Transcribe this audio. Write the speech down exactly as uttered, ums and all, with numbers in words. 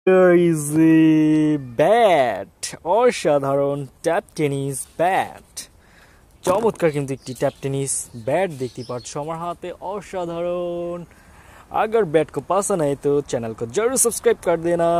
Here is a bat, অসাধারণ tap tennis bat. চমৎকার কিন্তু একটি टैप टेनिस बैट देखती पाচ্ছ আমার हाथ असाधारण। अगर बैट को पसंद आए तो चैनल को जरूर सब्सक्राइब कर देना।